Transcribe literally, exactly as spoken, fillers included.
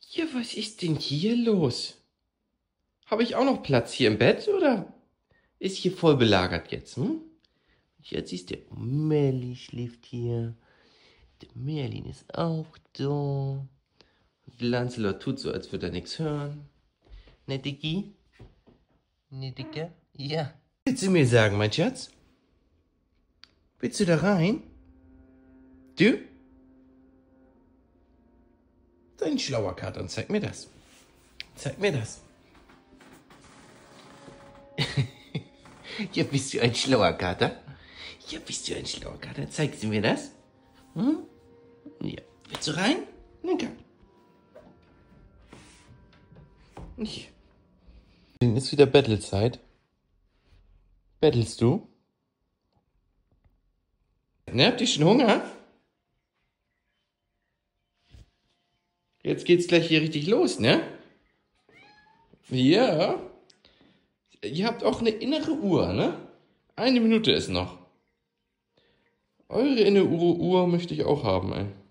Ja, was ist denn hier los? Habe ich auch noch Platz hier im Bett oder ist hier voll belagert jetzt? Hm? Jetzt ist der Merlin schläft hier. Der Merlin ist auch da. Und Lancelot tut so, als würde er nichts hören. Ne, Dicky? Ne, Dicke? Ja. Willst du mir sagen, mein Schatz? Willst du da rein? Du? Dein schlauer Kater, zeig mir das. Zeig mir das. Ja, bist du ein schlauer Kater? Ja, bist du ein schlauer Kater? Zeigst du mir das? Hm? Ja. Willst du rein? Na komm. Hier. Ist wieder Battlezeit. Bettelst du? Ne, habt ihr schon Hunger? Jetzt geht's gleich hier richtig los, ne? Ja. Ihr habt auch eine innere Uhr, ne? Eine Minute ist noch. Eure innere Uhr möchte ich auch haben, ey.